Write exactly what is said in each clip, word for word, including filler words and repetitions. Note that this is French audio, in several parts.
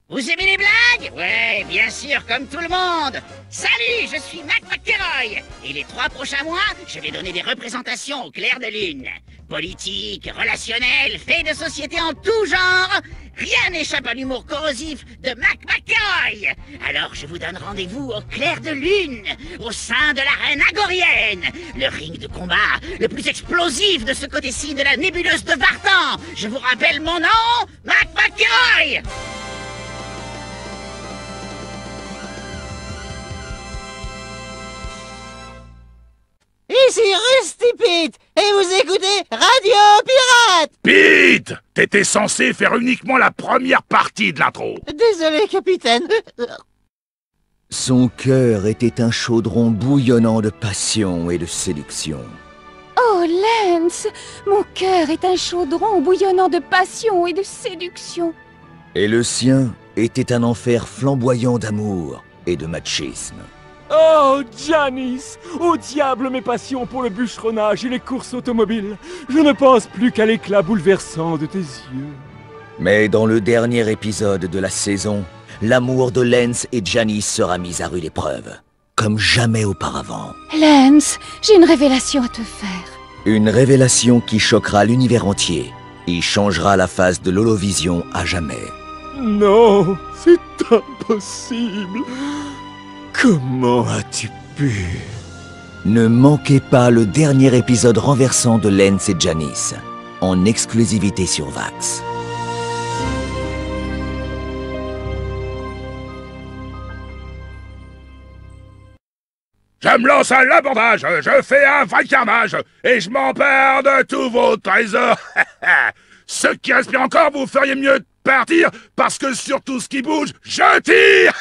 Vous aimez les blagues? Ouais, bien sûr, comme tout le monde. Salut, je suis Mac McElroy. Et les trois prochains mois, je vais donner des représentations au clair de lune. Politique, relationnel, faits de société en tout genre. Rien n'échappe à l'humour corrosif de Mac McElroy. Alors je vous donne rendez-vous au clair de lune, au sein de l'arène agorienne. Le ring de combat le plus explosif de ce côté-ci de la nébuleuse de Vartan. Je vous rappelle mon nom, Mac McElroy. Ici Rusty Pete, et vous écoutez Radio Pirate! Pete! T'étais censé faire uniquement la première partie de l'intro. Désolé, capitaine. Son cœur était un chaudron bouillonnant de passion et de séduction. Oh, Lance! Mon cœur est un chaudron bouillonnant de passion et de séduction. Et le sien était un enfer flamboyant d'amour et de machisme. Oh, Janice! Au diable mes passions pour le bûcheronnage et les courses automobiles. Je ne pense plus qu'à l'éclat bouleversant de tes yeux. Mais dans le dernier épisode de la saison, l'amour de Lance et Janice sera mis à rude épreuve, comme jamais auparavant. Lance, j'ai une révélation à te faire. Une révélation qui choquera l'univers entier et changera la face de l'Holovision à jamais. Non, c'est impossible. Comment as-tu pu? Ne manquez pas le dernier épisode renversant de Lance et Janice, en exclusivité sur Vax. Je me lance à l'abordage, je fais un vrai carnage, et je m'empare de tous vos trésors. Ceux qui respirent encore, vous feriez mieux de partir, parce que sur tout ce qui bouge, je tire.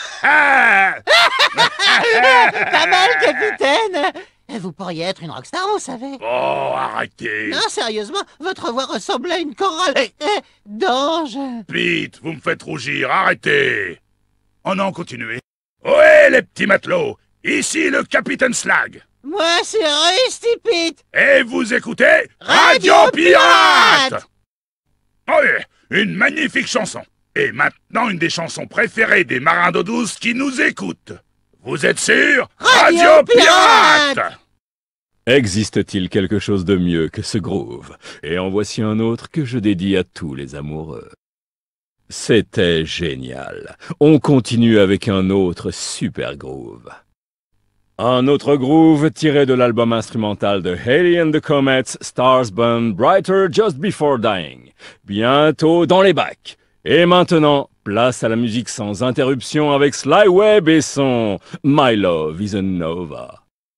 Pas mal, capitaine. Vous pourriez être une rockstar, vous savez. Oh, arrêtez. Non, sérieusement, votre voix ressemble à une chorale eh, eh, d'ange. Pete, vous me faites rougir, arrêtez. Oh non, continuez. Ouais, les petits matelots, ici le capitaine Slag. Moi, c'est Rusty Pete. Et vous écoutez Radio Radio Pirate. Pirate. Oui, une magnifique chanson. Et maintenant, une des chansons préférées des marins d'eau douce qui nous écoutent. Vous êtes sûr? Radio Pirate. Existe-t-il quelque chose de mieux que ce groove? Et en voici un autre que je dédie à tous les amoureux. C'était génial. On continue avec un autre super groove. Un autre groove tiré de l'album instrumental de Halley and the Comets, Stars Burn Brighter Just Before Dying. Bientôt dans les bacs. Et maintenant, place à la musique sans interruption avec Sly Webb et son My Love is a Nova.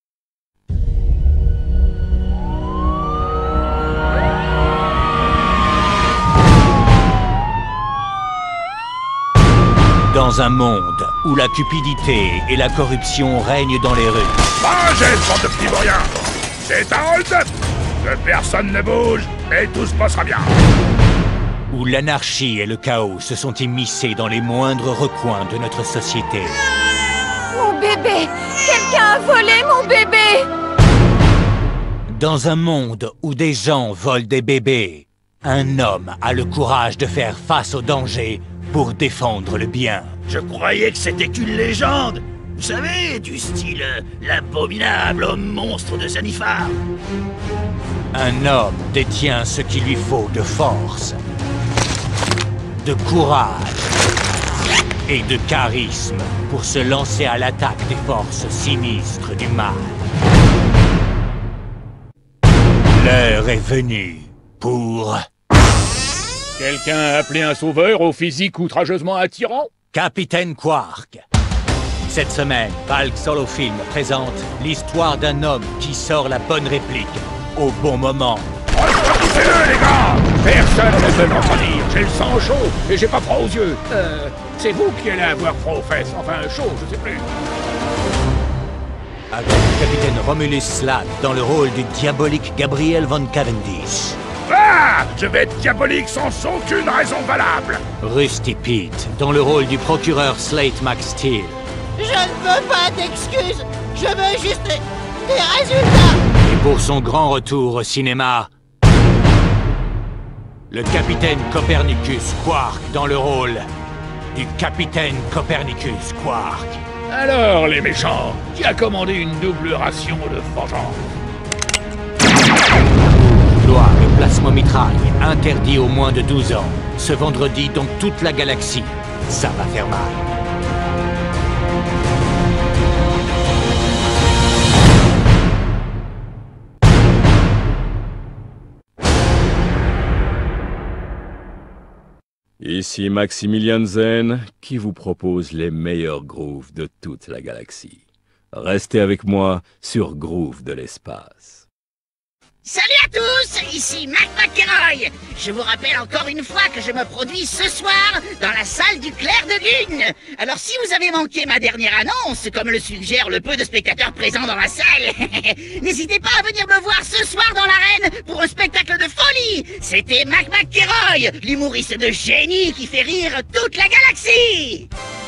Dans un monde où la cupidité et la corruption règnent dans les rues. Mangez, bande de petits vauriens. C'est un hold-up. Que personne ne bouge et tout se passera bien. Où l'anarchie et le chaos se sont immiscés dans les moindres recoins de notre société. Mon bébé! Quelqu'un a volé mon bébé! Dans un monde où des gens volent des bébés, un homme a le courage de faire face au danger pour défendre le bien. Je croyais que c'était qu'une légende. Vous savez, du style euh, l'abominable homme monstre de Zanifar. Un homme détient ce qu'il lui faut de force, de courage et de charisme pour se lancer à l'attaque des forces sinistres du mal. L'heure est venue pour... Quelqu'un a appelé un sauveur au physique outrageusement attirant? Capitaine Quark. Cette semaine, Valk Solo Film présente l'histoire d'un homme qui sort la bonne réplique au bon moment. Reconnaissez-le, les gars. Personne ne peut m'en dire. J'ai le sang chaud et j'ai pas froid aux yeux. Euh, c'est vous qui allez avoir froid aux fesses. Enfin, chaud, je sais plus. Avec le capitaine Romulus Slag dans le rôle du diabolique Gabriel Von Cavendish. Ah! Je vais être diabolique sans aucune raison valable. Rusty Pete dans le rôle du procureur Slate McSteel. Je ne veux pas d'excuses. Je veux juste des, des résultats. Et pour son grand retour au cinéma, le capitaine Copernicus Quark dans le rôle du capitaine Copernicus, Quark. Alors, les méchants, qui a commandé une double ration de vengeance? Loi, le plasmomitraille, interdit aux moins de douze ans. Ce vendredi dans toute la galaxie. Ça va faire mal. Ici Maximilian Zen, qui vous propose les meilleurs grooves de toute la galaxie. Restez avec moi sur Groove de l'espace. Salut à tous, ici Mac McElroy. Je vous rappelle encore une fois que je me produis ce soir dans la salle du Clair de Lune. Alors si vous avez manqué ma dernière annonce, comme le suggère le peu de spectateurs présents dans la salle, n'hésitez pas à venir me voir ce soir dans l'arène pour un spectacle de folie. C'était Mac McElroy, l'humoriste de génie qui fait rire toute la galaxie.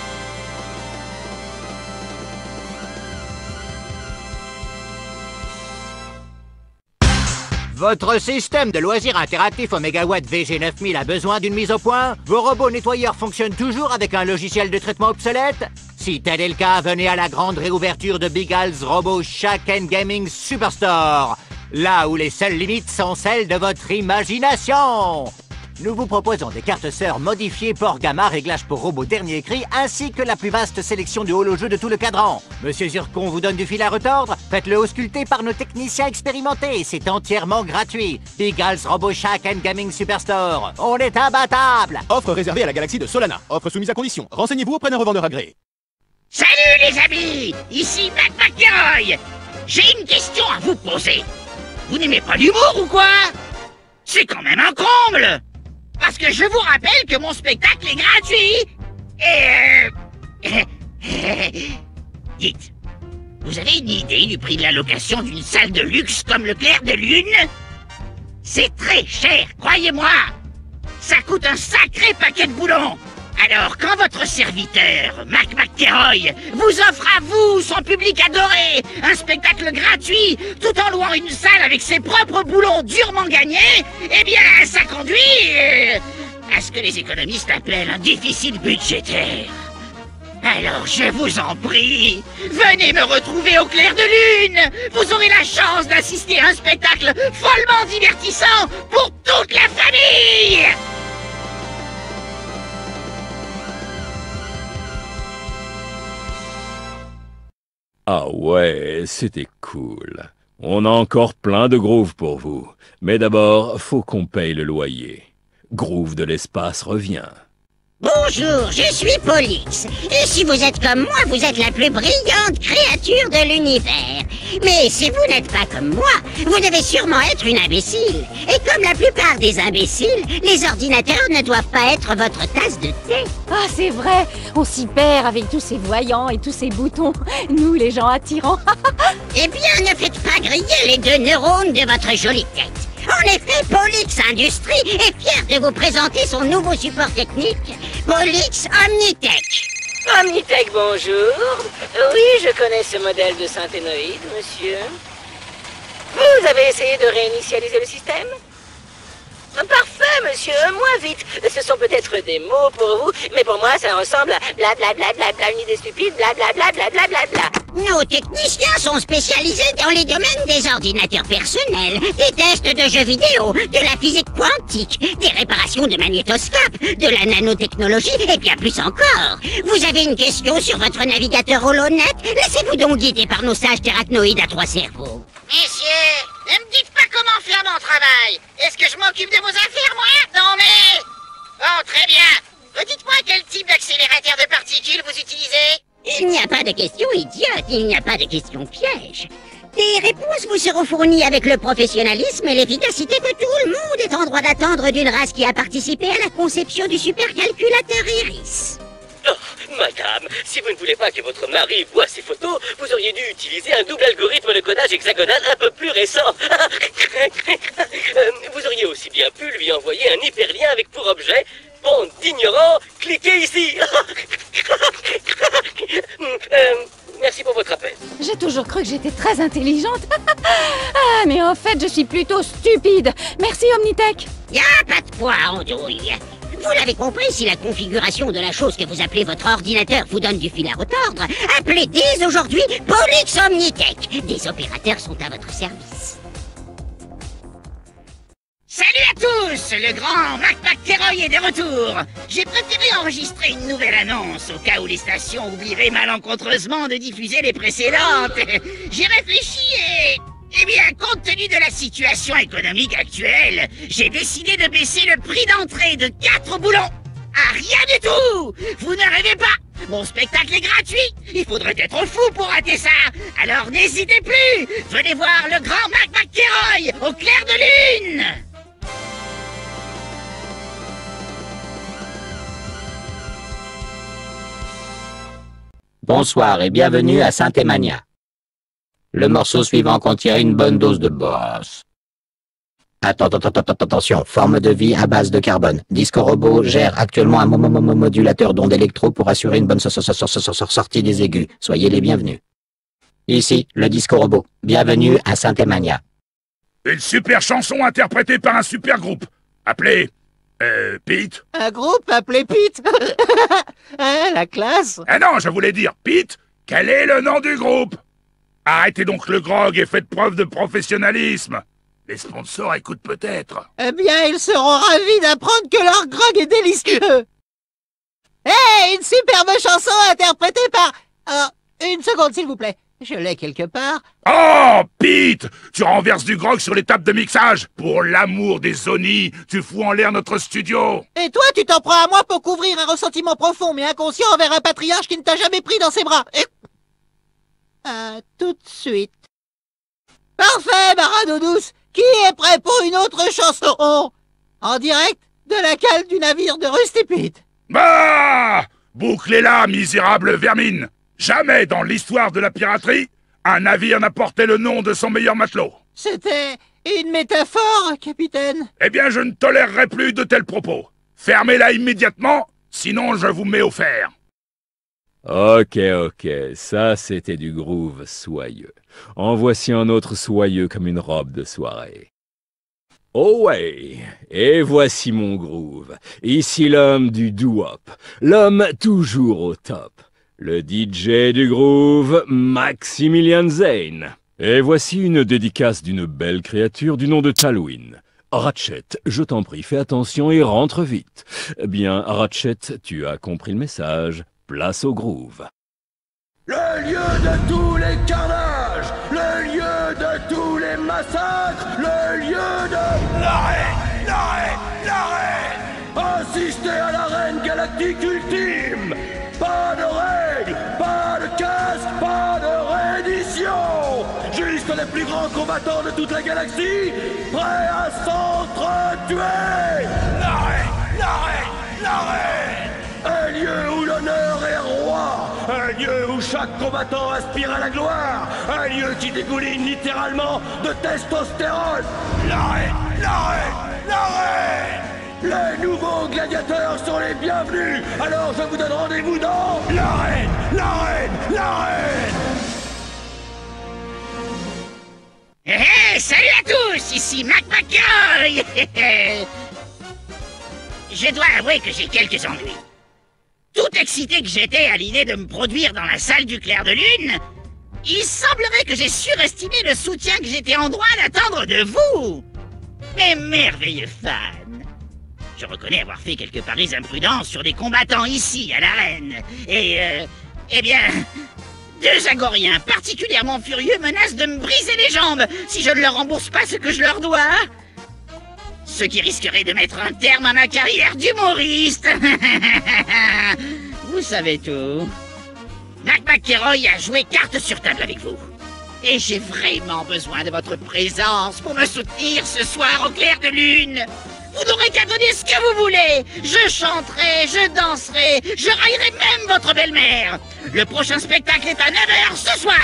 Votre système de loisirs interactif Omega Watt V G neuf mille a besoin d'une mise au point? Vos robots nettoyeurs fonctionnent toujours avec un logiciel de traitement obsolète? Si tel est le cas, venez à la grande réouverture de Big Al's Robo Shack and Gaming Superstore, là où les seules limites sont celles de votre imagination. Nous vous proposons des cartes sœurs modifiées port gamma, réglage pour robots dernier cri, ainsi que la plus vaste sélection de holo-jeux de tout le cadran. Monsieur Zircon vous donne du fil à retordre? Faites-le ausculter par nos techniciens expérimentés, c'est entièrement gratuit. Big Al's Robo Shack and Gaming Superstore, on est imbattable. Offre réservée à la galaxie de Solana, offre soumise à condition. Renseignez-vous auprès d'un revendeur agréé. Salut les amis, ici Mac McElroy. J'ai une question à vous poser. Vous n'aimez pas l'humour ou quoi? C'est quand même un comble. Parce que je vous rappelle que mon spectacle est gratuit. Et euh... Dites, vous avez une idée du prix de la location d'une salle de luxe comme le Clair de Lune? C'est très cher, croyez-moi. Ça coûte un sacré paquet de boulons. Alors, quand votre serviteur, Mac McElroy, vous offre à vous, son public adoré, un spectacle gratuit, tout en louant une salle avec ses propres boulons durement gagnés, eh bien, ça conduit euh, à ce que les économistes appellent un déficit budgétaire. Alors, je vous en prie, venez me retrouver au Clair de Lune. Vous aurez la chance d'assister à un spectacle follement divertissant pour toute la famille. Ah ouais, c'était cool. On a encore plein de grooves pour vous. Mais d'abord, faut qu'on paye le loyer. Groove de l'espace revient. Bonjour, je suis Pollux. Et si vous êtes comme moi, vous êtes la plus brillante créature de l'univers. Mais si vous n'êtes pas comme moi, vous devez sûrement être une imbécile. Et comme la plupart des imbéciles, les ordinateurs ne doivent pas être votre tasse de thé. Ah, c'est vrai, on s'y perd avec tous ces voyants et tous ces boutons. Nous, les gens attirants. Eh bien, ne faites pas griller les deux neurones de votre jolie tête. En effet, Pollux Industries est fier de vous présenter son nouveau support technique, Pollux Omnitech. Omnitech, bonjour. Oui, je connais ce modèle de synthénoïde, monsieur. Vous avez essayé de réinitialiser le système? Parfait, monsieur, moins vite. Ce sont peut-être des mots pour vous, mais pour moi, ça ressemble à blablabla, bla, bla, une idée stupide, blablabla, blablabla, bla, bla. Nos techniciens sont spécialisés dans les domaines des ordinateurs personnels, des tests de jeux vidéo, de la physique quantique, des réparations de magnétoscopes, de la nanotechnologie et bien plus encore. Vous avez une question sur votre navigateur HoloNet? Laissez-vous donc guider par nos sages terrachnoïdes à trois cerveaux. Messieurs, ne me dites pas comment faire mon travail. Est-ce que je m'occupe de vos affaires, moi? Non mais... Bon, très bien. Dites-moi quel type d'accélérateur de particules vous utilisez? Il n'y a pas de questions idiotes, il n'y a pas de questions pièges. Les réponses vous seront fournies avec le professionnalisme et l'efficacité que tout le monde est en droit d'attendre d'une race qui a participé à la conception du supercalculateur Iris. Oh, madame, si vous ne voulez pas que votre mari voie ces photos, vous auriez dû utiliser un double algorithme de codage hexagonal un peu plus récent. euh, vous auriez aussi bien pu lui envoyer un hyperlien avec pour objet « Bande d'ignorants, cliquez ici !» euh, Merci pour votre appel. J'ai toujours cru que j'étais très intelligente. Ah, mais en fait, je suis plutôt stupide. Merci, Omnitech. Y'a pas de poids, andouille. Vous l'avez compris, si la configuration de la chose que vous appelez votre ordinateur vous donne du fil à retordre, appelez dès aujourd'hui Pollux Omnitech. Des opérateurs sont à votre service. Salut à tous, le grand Mac McTerroy est de retour. J'ai préféré enregistrer une nouvelle annonce au cas où les stations oublieraient malencontreusement de diffuser les précédentes. J'ai réfléchi et... Eh bien, compte tenu de la situation économique actuelle, j'ai décidé de baisser le prix d'entrée de quatre boulons à rien du tout. Vous ne rêvez pas, mon spectacle est gratuit. Il faudrait être fou pour rater ça. Alors n'hésitez plus, venez voir le grand Mac McTerroy au clair de lune. Bonsoir et bienvenue à Synthemania. Le morceau suivant contient une bonne dose de boss. Attends, attends, attends, attention, forme de vie à base de carbone. Disco Robot gère actuellement un modulateur d'ondes électro pour assurer une bonne sortie des aigus. Soyez les bienvenus. Ici, le Disco Robot. Bienvenue à Synthemania. Une super chanson interprétée par un super groupe. Appelé... Euh... Pete. Un groupe appelé Pete. Hein, la classe. Ah non, je voulais dire, Pete, quel est le nom du groupe? Arrêtez donc le grog et faites preuve de professionnalisme. Les sponsors écoutent peut-être. Eh bien, ils seront ravis d'apprendre que leur grog est délicieux. Hé, hey, une superbe chanson interprétée par... Oh, une seconde, s'il vous plaît. Je l'ai quelque part. Oh, Pete, tu renverses du grog sur les tables de mixage. Pour l'amour des Zoni, tu fous en l'air notre studio. Et toi, tu t'en prends à moi pour couvrir un ressentiment profond mais inconscient envers un patriarche qui ne t'a jamais pris dans ses bras. Et... À tout de suite. Parfait, Marado douce. Qui est prêt pour une autre chanson? En direct de la cale du navire de Rusty Pete. Bah! Bouclez-la, misérable vermine. Jamais dans l'histoire de la piraterie, un navire n'a porté le nom de son meilleur matelot. C'était une métaphore, capitaine. Eh bien, je ne tolérerai plus de tels propos. Fermez-la immédiatement, sinon je vous mets au fer. Ok, ok, ça c'était du groove soyeux. En voici un autre soyeux comme une robe de soirée. Oh ouais, et voici mon groove. Ici l'homme du doo-wop, l'homme toujours au top. Le D J du groove, Maximilian Zane. Et voici une dédicace d'une belle créature du nom de Talwin. Ratchet, je t'en prie, fais attention et rentre vite. Bien, Ratchet, tu as compris le message. Place au groove. Le lieu de tous les carnages, le lieu de tous les massacres, le lieu de... L'arène, l'arène, l'arène. Assistez à l'arène galactique ultime. Pas de règles, pas de casque, pas de reddition. Juste les plus grands combattants de toute la galaxie, prêts à s'entretuer. L'arène, l'arène, l'arène. Un lieu où l'honneur est roi, un lieu où chaque combattant aspire à la gloire, un lieu qui dégouline littéralement de testostérone. L'arène, l'arène, l'arène. Les nouveaux gladiateurs sont les bienvenus, alors je vous donne rendez-vous dans l'arène, l'arène, l'arène. Hé hé, salut à tous, ici Mac McTerroy. Je dois avouer que j'ai quelques ennuis. Tout excité que j'étais à l'idée de me produire dans la salle du clair de lune, il semblerait que j'ai surestimé le soutien que j'étais en droit d'attendre de vous, mes merveilleux fans. Je reconnais avoir fait quelques paris imprudents sur des combattants ici, à l'arène, et, euh, eh bien, deux Agoriens particulièrement furieux menacent de me briser les jambes si je ne leur rembourse pas ce que je leur dois. Ce qui risquerait de mettre un terme à ma carrière d'humoriste. Vous savez tout. Mac McTerroy a joué carte sur table avec vous. Et j'ai vraiment besoin de votre présence pour me soutenir ce soir au clair de lune. Vous n'aurez qu'à donner ce que vous voulez. Je chanterai, je danserai, je raillerai même votre belle-mère. Le prochain spectacle est à neuf heures ce soir.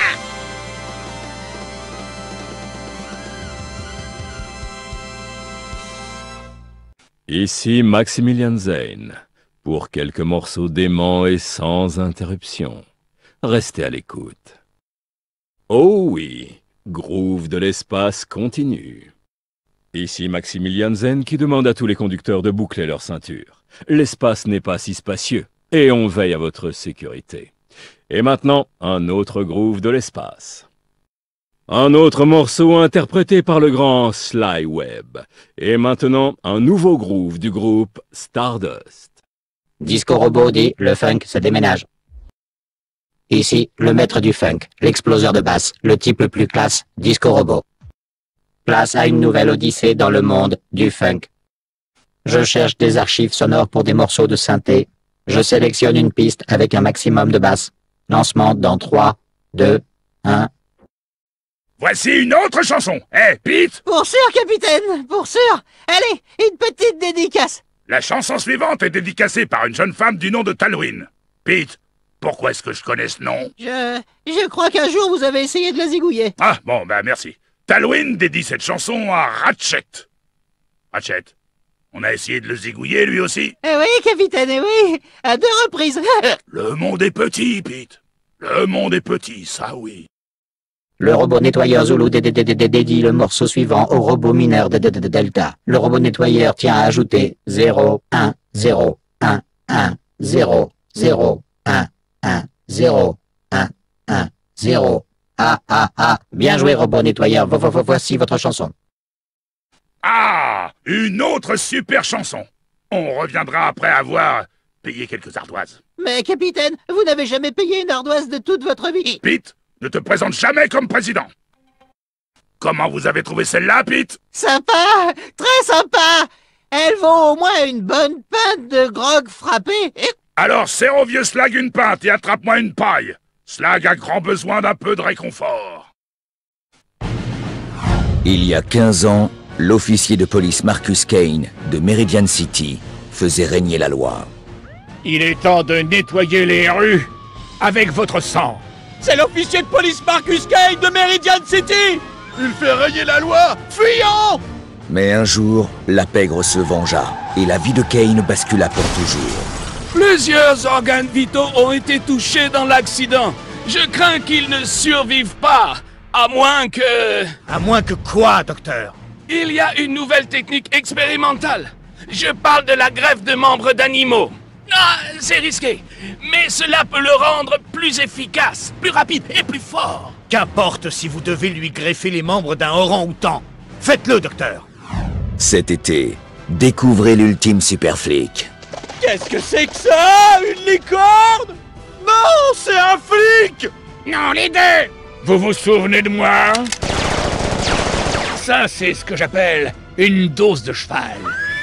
Ici Maximilian Zane, pour quelques morceaux déments et sans interruption. Restez à l'écoute. Oh oui, groove de l'espace continue. Ici Maximilian Zen qui demande à tous les conducteurs de boucler leur ceinture. L'espace n'est pas si spacieux, et on veille à votre sécurité. Et maintenant, un autre groove de l'espace. Un autre morceau interprété par le grand Sly Webb. Et maintenant, un nouveau groove du groupe Stardust. Disco Robot dit, le funk se déménage. Ici, le maître du funk, l'exploseur de basse, le type le plus classe, Disco Robot. Place à une nouvelle odyssée dans le monde du funk. Je cherche des archives sonores pour des morceaux de synthé. Je sélectionne une piste avec un maximum de basse. Lancement dans trois, deux, un... Voici une autre chanson. Eh, hey, Pete! Pour sûr, capitaine, pour sûr. Allez, une petite dédicace. La chanson suivante est dédicacée par une jeune femme du nom de Talwyn. Pete, pourquoi est-ce que je connais ce nom? Je... je crois qu'un jour vous avez essayé de la zigouiller. Ah, bon, bah merci. Talwyn dédie cette chanson à Ratchet. Ratchet, on a essayé de le zigouiller lui aussi? Eh oui, capitaine, eh oui, à deux reprises. Le monde est petit, Pete. Le monde est petit, ça oui. Le robot nettoyeur Zulu dédie le morceau suivant au robot mineur de Delta. Le robot nettoyeur tient à ajouter zéro, un, zéro, un, un, zéro, zéro, un, un, zéro, un, un, zéro. Ah, ah, ah. Bien joué, robot nettoyeur. Voici votre chanson. Ah, une autre super chanson. On reviendra après avoir payé quelques ardoises. Mais capitaine, vous n'avez jamais payé une ardoise de toute votre vie. Pete, ne te présente jamais comme président. Comment vous avez trouvé celle-là, Pete? Sympa, très sympa. Elle vaut au moins une bonne pinte de grog frappé. Alors serre au vieux Slag une pinte et attrape-moi une paille. Slag a grand besoin d'un peu de réconfort. Il y a quinze ans, l'officier de police Marcus Kane de Meridian City faisait régner la loi. Il est temps de nettoyer les rues avec votre sang. C'est l'officier de police Marcus Kane de Meridian City! Il fait régner la loi! Fuyons! Mais un jour, la pègre se vengea et la vie de Kane bascula pour toujours. Plusieurs organes vitaux ont été touchés dans l'accident. Je crains qu'ils ne survivent pas, à moins que... À moins que quoi, docteur? Il y a une nouvelle technique expérimentale. Je parle de la greffe de membres d'animaux. Ah, c'est risqué, mais cela peut le rendre plus efficace, plus rapide et plus fort. Qu'importe si vous devez lui greffer les membres d'un orang-outan. Faites-le, docteur. Cet été, découvrez l'ultime super flic. Qu'est-ce que c'est que ça? Une licorne? Non, c'est un flic! Non, les deux! Vous vous souvenez de moi? Ça, c'est ce que j'appelle une dose de cheval.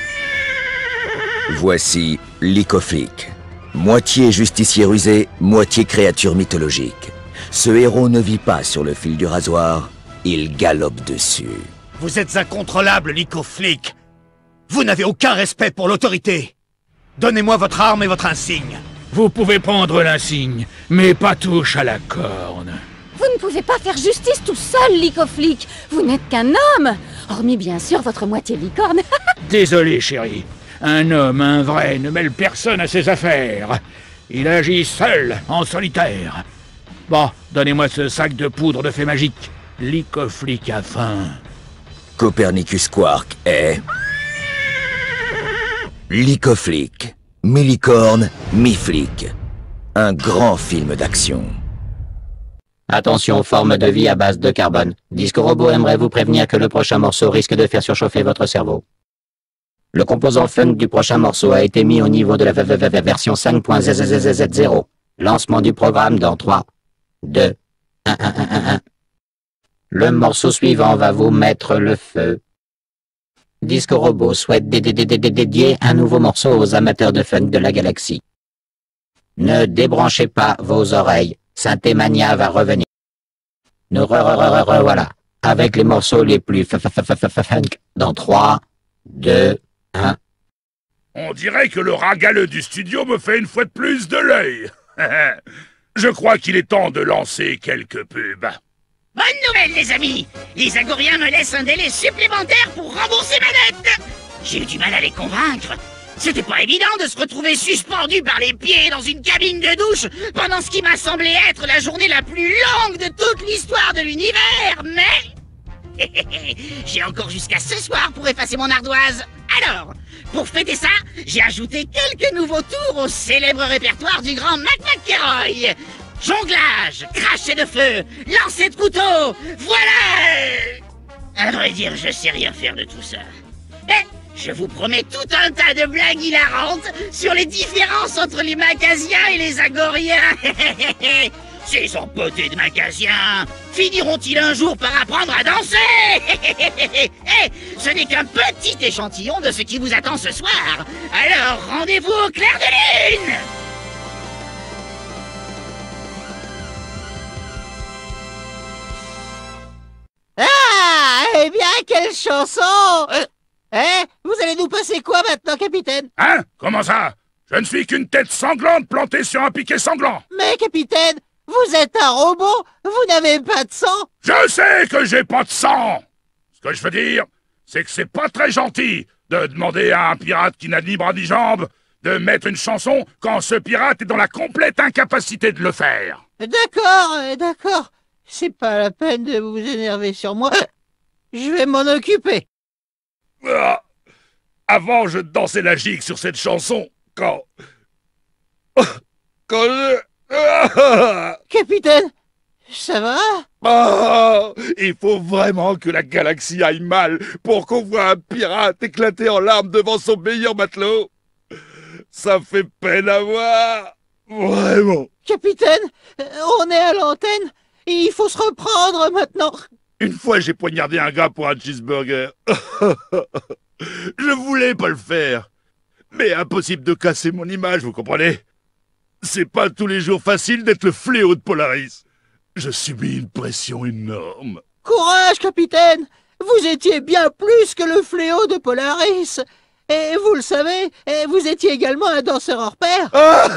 Voici Licoflic. Moitié justicier rusé, moitié créature mythologique. Ce héros ne vit pas sur le fil du rasoir, il galope dessus. Vous êtes incontrôlable, Licoflic. Vous n'avez aucun respect pour l'autorité. Donnez-moi votre arme et votre insigne. Vous pouvez prendre l'insigne, mais pas touche à la corne. Vous ne pouvez pas faire justice tout seul, Licoflic. Vous n'êtes qu'un homme. Hormis bien sûr votre moitié licorne. Désolé, chérie. Un homme, un vrai, ne mêle personne à ses affaires. Il agit seul, en solitaire. Bon, donnez-moi ce sac de poudre de fée magique. Licoflic a faim. Copernicus Quark est... Licoflic. Mi-licorne, mi-flic. Un grand film d'action. Attention, forme de vie à base de carbone. Disco Robot aimerait vous prévenir que le prochain morceau risque de faire surchauffer votre cerveau. Le composant funk du prochain morceau a été mis au niveau de la version cinq point zéro. Lancement du programme dans trois, deux, un, un, un, un, un. Le morceau suivant va vous mettre le feu. Disco Robot souhaite dédier un nouveau morceau aux amateurs de funk de la galaxie. Ne débranchez pas vos oreilles, Synthé Mania va revenir. Nous re, re, re, re, re voilà, avec les morceaux les plus funk dans trois, deux, un. On dirait que le ragaleux du studio me fait une fois de plus de l'œil. Je crois qu'il est temps de lancer quelques pubs. Bonne nouvelle, les amis! Les Agoriens me laissent un délai supplémentaire pour rembourser ma dette! J'ai eu du mal à les convaincre. C'était pas évident de se retrouver suspendu par les pieds dans une cabine de douche pendant ce qui m'a semblé être la journée la plus longue de toute l'histoire de l'univers, mais... J'ai encore jusqu'à ce soir pour effacer mon ardoise. Alors, pour fêter ça, j'ai ajouté quelques nouveaux tours au célèbre répertoire du grand Mac McElroy. Jonglage, crachet de feu, lancer de couteau, voilà! À vrai dire, je sais rien faire de tout ça. Mais je vous promets tout un tas de blagues hilarantes sur les différences entre les Macasiens et les Agoriens. Ces empotés de Macasiens finiront-ils un jour par apprendre à danser? Eh, ce n'est qu'un petit échantillon de ce qui vous attend ce soir. Alors, rendez-vous au clair de lune! Ah, eh bien, quelle chanson! euh, Eh, vous allez nous passer quoi maintenant, capitaine? Hein? Comment ça? Je ne suis qu'une tête sanglante plantée sur un piquet sanglant. Mais, capitaine, vous êtes un robot, vous n'avez pas de sang. Je sais que j'ai pas de sang. Ce que je veux dire, c'est que c'est pas très gentil de demander à un pirate qui n'a ni bras ni jambes de mettre une chanson quand ce pirate est dans la complète incapacité de le faire. D'accord, euh, d'accord. C'est pas la peine de vous énerver sur moi. Je vais m'en occuper. Ah, avant, je dansais la gigue sur cette chanson quand... Quand je... Capitaine, ça va? Oh, il faut vraiment que la galaxie aille mal pour qu'on voit un pirate éclater en larmes devant son meilleur matelot. Ça fait peine à voir. Vraiment. Capitaine, on est à l'antenne. Il faut se reprendre maintenant. Une fois, j'ai poignardé un gars pour un cheeseburger. Je voulais pas le faire. Mais impossible de casser mon image, vous comprenez? C'est pas tous les jours facile d'être le fléau de Polaris. Je subis une pression énorme. Courage, capitaine. Vous étiez bien plus que le fléau de Polaris. Et vous le savez, vous étiez également un danseur hors pair.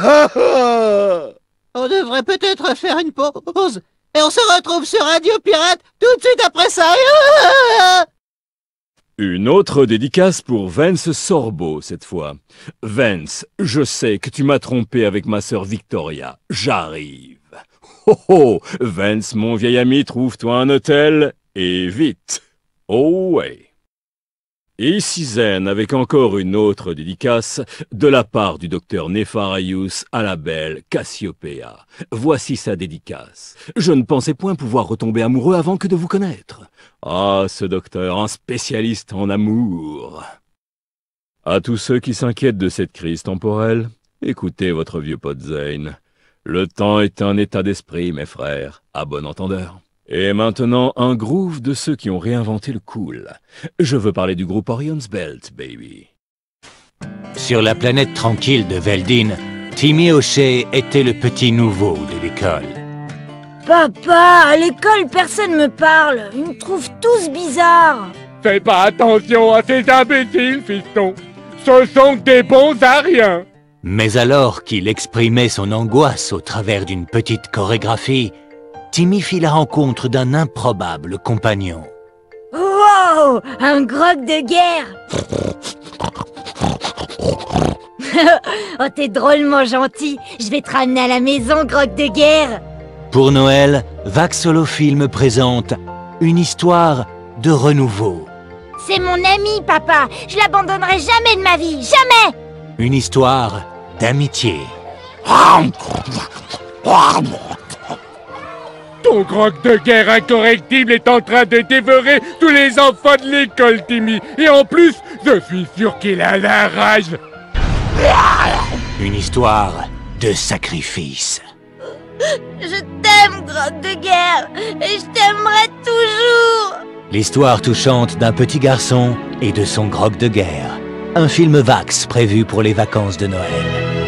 On devrait peut-être faire une pause. Et on se retrouve sur Radio Pirate tout de suite après ça. Une autre dédicace pour Vance Sorbo, cette fois. Vance, je sais que tu m'as trompé avec ma sœur Victoria. J'arrive. Oh oh, Vance, mon vieil ami, trouve-toi un hôtel, et vite. Oh ouais. Ici Zen avec encore une autre dédicace de la part du docteur Nefarius à la belle Cassiopeia. Voici sa dédicace. Je ne pensais point pouvoir retomber amoureux avant que de vous connaître. Ah, ce docteur, un spécialiste en amour. À tous ceux qui s'inquiètent de cette crise temporelle, écoutez votre vieux pote Zane. Le temps est un état d'esprit, mes frères, à bon entendeur. Et maintenant, un groove de ceux qui ont réinventé le cool. Je veux parler du groupe Orion's Belt, baby. Sur la planète tranquille de Veldin, Timmy O'Shea était le petit nouveau de l'école. Papa, à l'école, personne me parle. Ils me trouvent tous bizarres. Fais pas attention à ces imbéciles, fiston. Ce sont des bons à rien. Mais alors qu'il exprimait son angoisse au travers d'une petite chorégraphie, Timmy fit la rencontre d'un improbable compagnon. Wow, un grog de guerre. Oh, t'es drôlement gentil. Je vais te ramener à la maison, grog de guerre. Pour Noël, Vax Holofilm présente une histoire de renouveau. C'est mon ami, papa. Je l'abandonnerai jamais de ma vie, jamais. Une histoire d'amitié. Ton croque de guerre incorrectible est en train de dévorer tous les enfants de l'école, Timmy. Et en plus, je suis sûr qu'il a la rage. Une histoire de sacrifice. Je t'aime, grotte de guerre, et je t'aimerai toujours. L'histoire touchante d'un petit garçon et de son groc de guerre. Un film Vax prévu pour les vacances de Noël.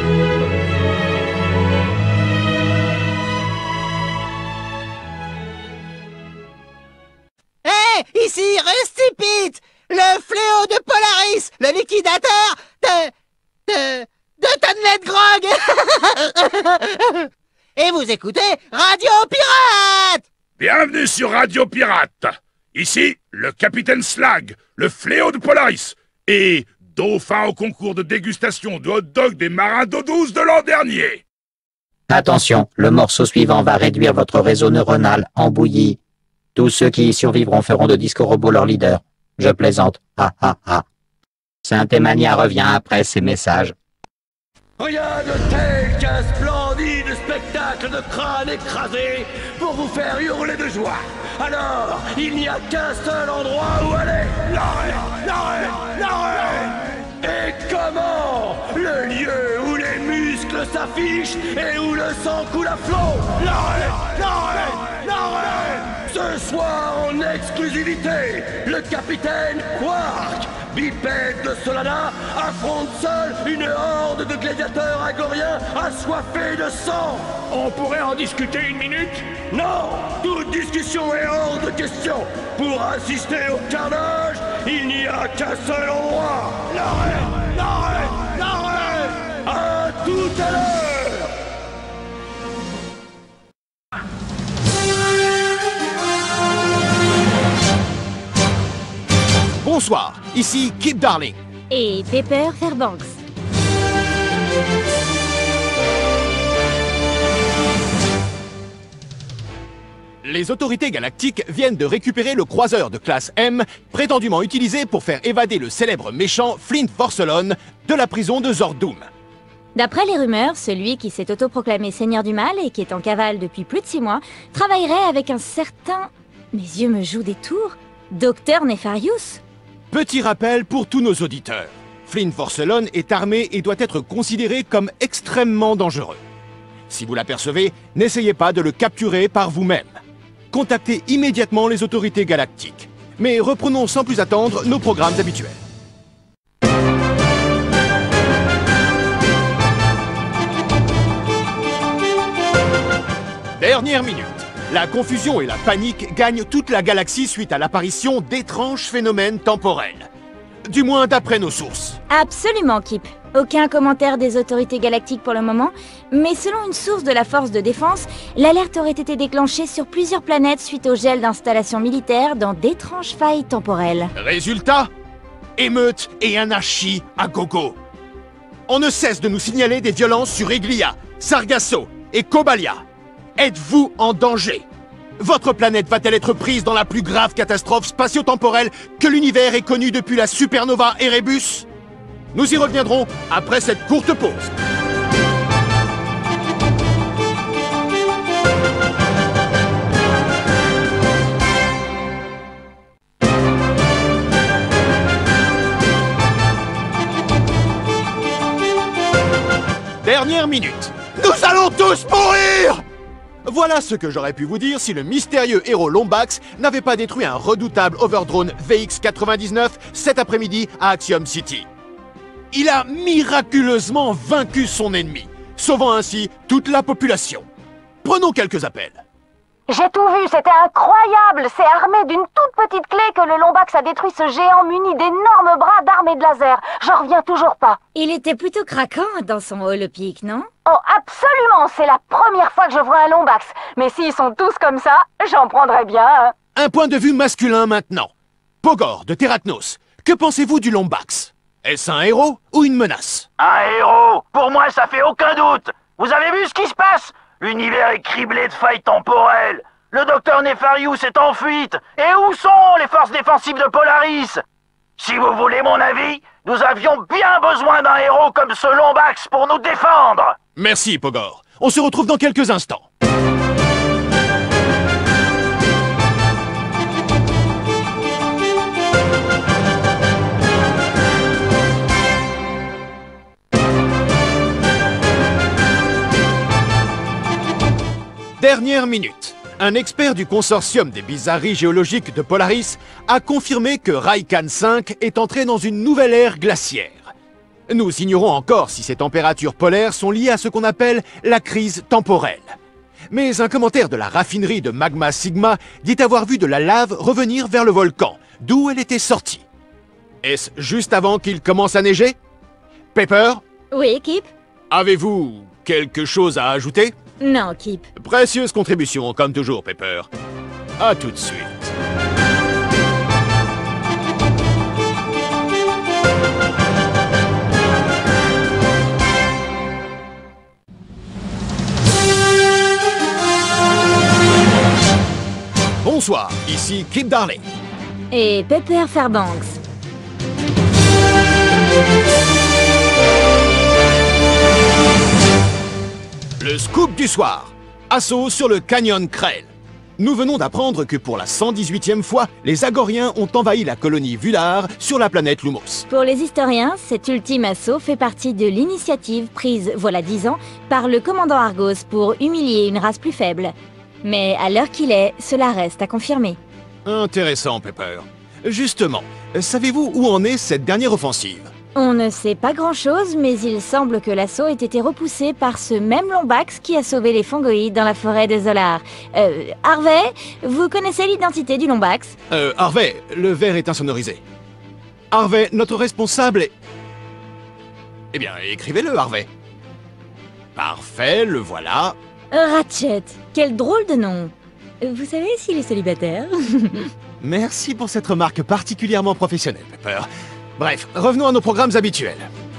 Hé, hey, ici Rustipit, le fléau de Polaris, le liquidateur de... de... de Tannet Grog. Et vous écoutez Radio Pirate! Bienvenue sur Radio Pirate. Ici, le capitaine Slag, le fléau de Polaris, et dauphin au concours de dégustation de hot-dog des marins d'eau douce de l'an dernier. Attention, le morceau suivant va réduire votre réseau neuronal en bouillie. Tous ceux qui y survivront feront de Disco Robot leur leader. Je plaisante. Ha ha ha. Synthemania revient après ces messages. Rien de tel qu'un splendide spectacle de crânes écrasés pour vous faire hurler de joie. Alors, il n'y a qu'un seul endroit où aller. L'arène, l'arène, l'arène. Et comment? Le lieu où les muscles s'affichent et où le sang coule à flot. L'arène, l'arène, l'arène. Ce soir en exclusivité, le capitaine Quark, bipède de Solana, affronte seul une horde de gladiateurs agoriens assoiffés de sang. On pourrait en discuter une minute? Non, toute discussion est hors de question. Pour assister au carnage, il n'y a qu'un seul endroit. L'arène, l'arène, l'arène. À tout à l'heure. Bonsoir, ici Kip Darling. Et Pepper Fairbanks. Les autorités galactiques viennent de récupérer le croiseur de classe M, prétendument utilisé pour faire évader le célèbre méchant Flint Forcelon de la prison de Zordum. D'après les rumeurs, celui qui s'est autoproclamé Seigneur du Mal et qui est en cavale depuis plus de six mois, travaillerait avec un certain... Mes yeux me jouent des tours. Docteur Nefarius. Petit rappel pour tous nos auditeurs. Flint Forcelon est armé et doit être considéré comme extrêmement dangereux. Si vous l'apercevez, n'essayez pas de le capturer par vous-même. Contactez immédiatement les autorités galactiques. Mais reprenons sans plus attendre nos programmes habituels. Dernière minute. La confusion et la panique gagnent toute la galaxie suite à l'apparition d'étranges phénomènes temporels. Du moins d'après nos sources. Absolument, Kip. Aucun commentaire des autorités galactiques pour le moment, mais selon une source de la force de défense, l'alerte aurait été déclenchée sur plusieurs planètes suite au gel d'installations militaires dans d'étranges failles temporelles. Résultat? Émeute et anarchie à gogo. On ne cesse de nous signaler des violences sur Eglia, Sargasso et Cobalia. Êtes-vous en danger? Votre planète va-t-elle être prise dans la plus grave catastrophe spatio-temporelle que l'univers ait connue depuis la supernova Erebus? Nous y reviendrons après cette courte pause. Dernière minute. Nous allons tous mourir! Voilà ce que j'aurais pu vous dire si le mystérieux héros Lombax n'avait pas détruit un redoutable Overdrone V X quatre-vingt-dix-neuf cet après-midi à Axiom City. Il a miraculeusement vaincu son ennemi, sauvant ainsi toute la population. Prenons quelques appels. J'ai tout vu, c'était incroyable. C'est armé d'une toute petite clé que le Lombax a détruit ce géant muni d'énormes bras d'armes et de laser. J'en reviens toujours pas. Il était plutôt craquant dans son holopic, non? Oh, absolument. C'est la première fois que je vois un Lombax. Mais s'ils sont tous comme ça, j'en prendrais bien. Hein. Un point de vue masculin maintenant. Pogor de Terratnos, que pensez-vous du Lombax? Est-ce un héros ou une menace? Un héros? Pour moi, ça fait aucun doute. Vous avez vu ce qui se passe? L'univers est criblé de failles temporelles. Le docteur Nefarius est en fuite. Et où sont les forces défensives de Polaris? Si vous voulez mon avis, nous avions bien besoin d'un héros comme ce Lombax pour nous défendre. Merci, Pogor. On se retrouve dans quelques instants. Dernière minute. Un expert du consortium des bizarreries géologiques de Polaris a confirmé que Raikan cinq est entré dans une nouvelle ère glaciaire. Nous ignorons encore si ces températures polaires sont liées à ce qu'on appelle la crise temporelle. Mais un commentaire de la raffinerie de Magma Sigma dit avoir vu de la lave revenir vers le volcan, d'où elle était sortie. Est-ce juste avant qu'il commence à neiger? Pepper? Oui, Kip? Avez-vous quelque chose à ajouter? Non, Kip. Précieuse contribution, comme toujours, Pepper. À tout de suite. Bonsoir, ici Kip Darling. Et Pepper Fairbanks. Le scoop du soir. Assaut sur le canyon Krell. Nous venons d'apprendre que pour la cent dix-huitième fois, les Agoriens ont envahi la colonie Vular sur la planète Lumos. Pour les historiens, cet ultime assaut fait partie de l'initiative prise, voilà dix ans, par le commandant Argos pour humilier une race plus faible. Mais à l'heure qu'il est, cela reste à confirmer. Intéressant, Pepper. Justement, savez-vous où en est cette dernière offensive? On ne sait pas grand-chose, mais il semble que l'assaut ait été repoussé par ce même Lombax qui a sauvé les Fongoïdes dans la forêt de Zolar. Euh, Harvey, vous connaissez l'identité du Lombax? Euh, Harvey, le verre est insonorisé. Harvey, notre responsable est... Eh bien, écrivez-le, Harvey. Parfait, le voilà. Ratchet, quel drôle de nom. Vous savez s'il est célibataire? Merci pour cette remarque particulièrement professionnelle, Pepper. Bref, revenons à nos programmes habituels.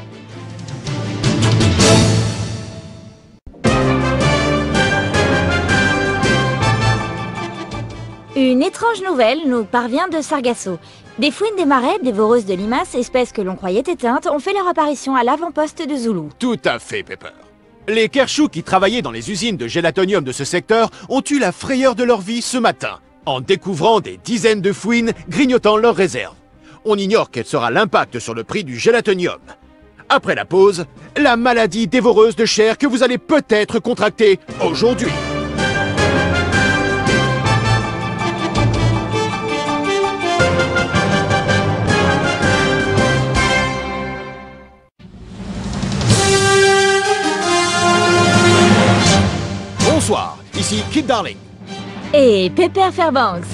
Une étrange nouvelle nous parvient de Sargasso. Des fouines des marais, dévoreuses de limaces, espèces que l'on croyait éteintes, ont fait leur apparition à l'avant-poste de Zulu. Tout à fait, Pepper. Les Kershou qui travaillaient dans les usines de gélatonium de ce secteur ont eu la frayeur de leur vie ce matin, en découvrant des dizaines de fouines grignotant leurs réserves. On ignore quel sera l'impact sur le prix du gélatonium. Après la pause, la maladie dévoreuse de chair que vous allez peut-être contracter aujourd'hui. Bonsoir, ici Kip Darling. Et Pepper Fairbanks.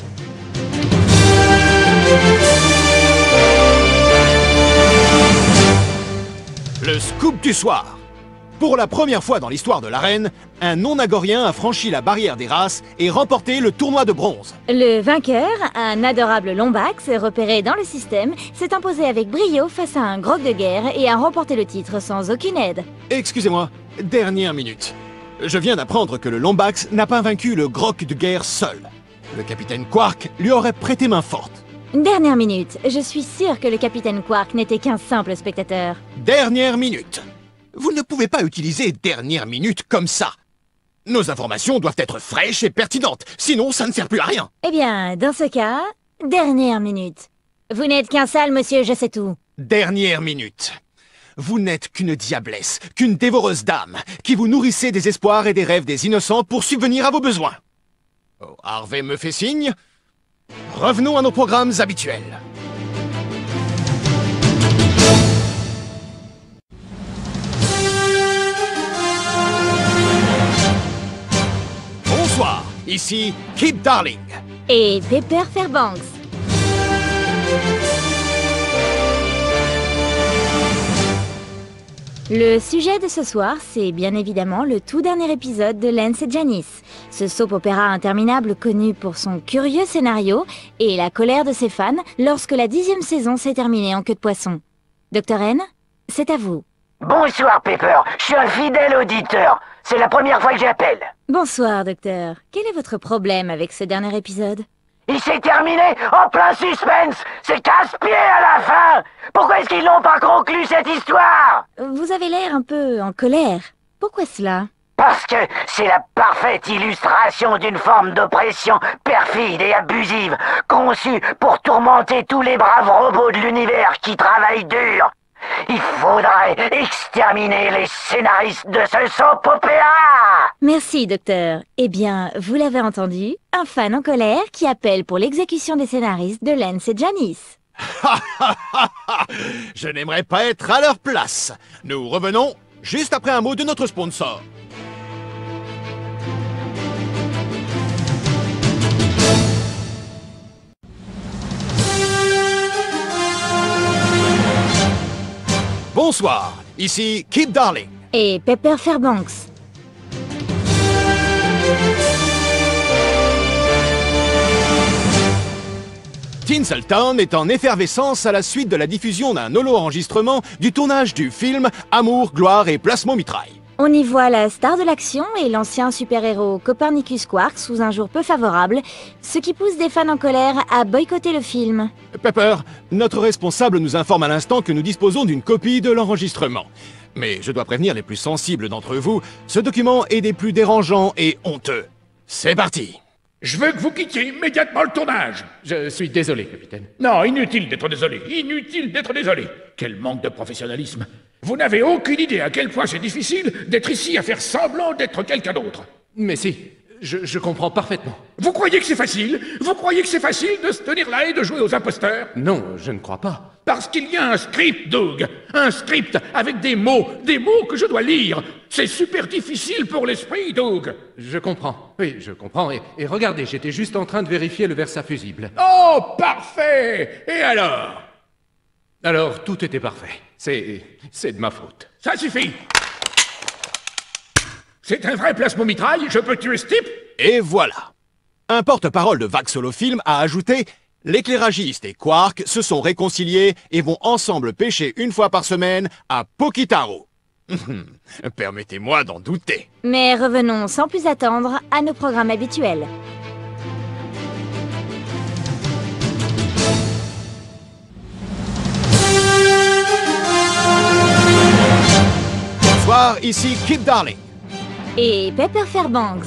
Le scoop du soir. Pour la première fois dans l'histoire de l'arène, un non-agorien a franchi la barrière des races et remporté le tournoi de bronze. Le vainqueur, un adorable Lombax repéré dans le système, s'est imposé avec brio face à un grog de guerre et a remporté le titre sans aucune aide. Excusez-moi, dernière minute. Je viens d'apprendre que le Lombax n'a pas vaincu le grog de guerre seul. Le capitaine Quark lui aurait prêté main forte. Dernière minute, je suis sûre que le capitaine Quark n'était qu'un simple spectateur. Dernière minute. Vous ne pouvez pas utiliser dernière minute comme ça. Nos informations doivent être fraîches et pertinentes, sinon ça ne sert plus à rien. Eh bien, dans ce cas, dernière minute. Vous n'êtes qu'un sale monsieur, je sais tout. Dernière minute. Vous n'êtes qu'une diablesse, qu'une dévoreuse d'âme, qui vous nourrissez des espoirs et des rêves des innocents pour subvenir à vos besoins. Oh, Harvey me fait signe. Revenons à nos programmes habituels. Bonsoir, ici Kip Darling. Et Pepper Fairbanks. Le sujet de ce soir, c'est bien évidemment le tout dernier épisode de Lance et Janice, ce soap-opéra interminable connu pour son curieux scénario et la colère de ses fans lorsque la dixième saison s'est terminée en queue de poisson. Docteur N, c'est à vous. Bonsoir Pepper, je suis un fidèle auditeur. C'est la première fois que j'appelle. Bonsoir, docteur. Quel est votre problème avec ce dernier épisode? Il s'est terminé en plein suspense. C'est casse-pied à la fin. Pourquoi est-ce qu'ils n'ont pas conclu cette histoire? Vous avez l'air un peu en colère. Pourquoi cela? Parce que c'est la parfaite illustration d'une forme d'oppression perfide et abusive, conçue pour tourmenter tous les braves robots de l'univers qui travaillent dur. Il faudrait exterminer les scénaristes de ce soap-opéra! Merci, docteur. Eh bien, vous l'avez entendu, un fan en colère qui appelle pour l'exécution des scénaristes de Lance et Janice. Je n'aimerais pas être à leur place. Nous revenons juste après un mot de notre sponsor. Bonsoir, ici Kip Darling. Et Pepper Fairbanks. Tinseltown est en effervescence à la suite de la diffusion d'un holo-enregistrement du tournage du film Amour, gloire et plasmomitraille. On y voit la star de l'action et l'ancien super-héros Copernicus Quark sous un jour peu favorable, ce qui pousse des fans en colère à boycotter le film. Pepper, notre responsable nous informe à l'instant que nous disposons d'une copie de l'enregistrement. Mais je dois prévenir les plus sensibles d'entre vous, ce document est des plus dérangeants et honteux. C'est parti. Je veux que vous quittiez immédiatement le tournage. Je suis désolé, capitaine. Non, inutile d'être désolé. Inutile d'être désolé. Quel manque de professionnalisme. Vous n'avez aucune idée à quel point c'est difficile d'être ici à faire semblant d'être quelqu'un d'autre. Mais si, je, je comprends parfaitement. Vous croyez que c'est facile? Vous croyez que c'est facile de se tenir là et de jouer aux imposteurs? Non, je ne crois pas. Parce qu'il y a un script, Doug. Un script avec des mots, des mots que je dois lire. C'est super difficile pour l'esprit, Doug. Je comprends. Oui, je comprends. Et, et regardez, j'étais juste en train de vérifier le versa fusible. Oh, parfait! Et alors? Alors, tout était parfait. C'est... c'est de ma faute. Ça suffit! C'est un vrai plasmomitraille, je peux tuer ce type? Et voilà. Un porte-parole de Vax Holofilm a ajouté « L'éclairagiste et Quark se sont réconciliés et vont ensemble pêcher une fois par semaine à Pokitaro. » Permettez-moi d'en douter. Mais revenons sans plus attendre à nos programmes habituels. Bonsoir, ici Kip Darling. Et Pepper Fairbanks.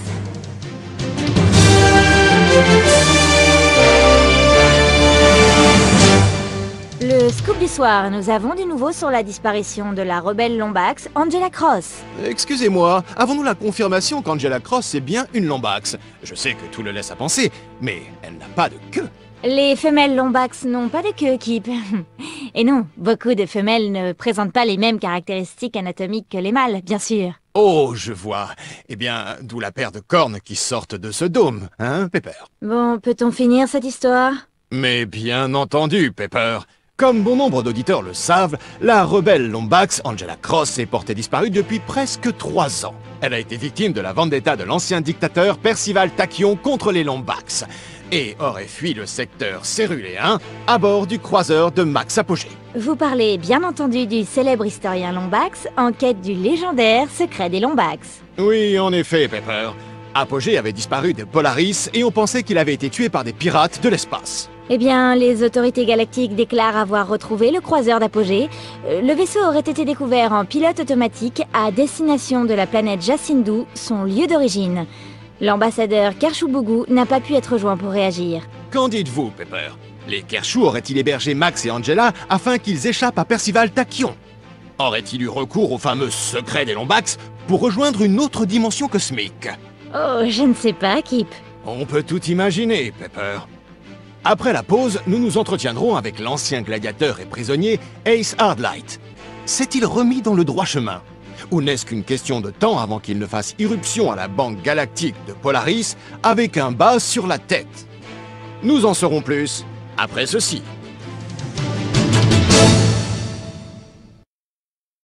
Le scoop du soir, nous avons du nouveau sur la disparition de la rebelle Lombax, Angela Cross. Excusez-moi, avons-nous la confirmation qu'Angela Cross est bien une Lombax? Je sais que tout le laisse à penser, mais elle n'a pas de queue. Les femelles Lombax n'ont pas de queue, Kip. Et non, beaucoup de femelles ne présentent pas les mêmes caractéristiques anatomiques que les mâles, bien sûr. Oh, je vois. Eh bien, d'où la paire de cornes qui sortent de ce dôme, hein, Pepper? Bon, peut-on finir cette histoire? Mais bien entendu, Pepper. Comme bon nombre d'auditeurs le savent, la rebelle Lombax, Angela Cross, est portée disparue depuis presque trois ans. Elle a été victime de la vendetta de l'ancien dictateur Percival Tachyon contre les Lombax et aurait fui le secteur céruléen à bord du croiseur de Max Apogée. Vous parlez bien entendu du célèbre historien Lombax en quête du légendaire secret des Lombax. Oui, en effet, Pepper. Apogée avait disparu de Polaris et on pensait qu'il avait été tué par des pirates de l'espace. Eh bien, les autorités galactiques déclarent avoir retrouvé le croiseur d'Apogée. Euh, le vaisseau aurait été découvert en pilote automatique à destination de la planète Jacindu, son lieu d'origine. L'ambassadeur Kershubugu n'a pas pu être joint pour réagir. Qu'en dites-vous, Pepper? Les Kershu auraient-ils hébergé Max et Angela afin qu'ils échappent à Percival Tachyon? Aurait-il eu recours au fameux secret des Lombax pour rejoindre une autre dimension cosmique? Oh, je ne sais pas, Kip. On peut tout imaginer, Pepper. Après la pause, nous nous entretiendrons avec l'ancien gladiateur et prisonnier Ace Hardlight. S'est-il remis dans le droit chemin? Ou n'est-ce qu'une question de temps avant qu'il ne fasse irruption à la Banque Galactique de Polaris avec un bas sur la tête? Nous en saurons plus après ceci.